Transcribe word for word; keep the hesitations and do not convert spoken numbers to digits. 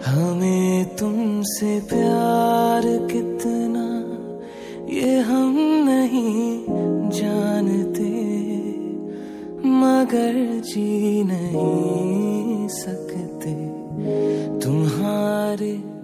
हमें तुमसे प्यार कितना ये हम नहीं जानते, मगर जी नहीं सकते तुम्हारे